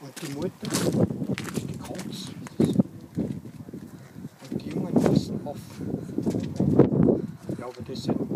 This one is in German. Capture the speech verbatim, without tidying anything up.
Und die Mutter ist die Katze. Und die Jungen passen auf. Ja, aber das sind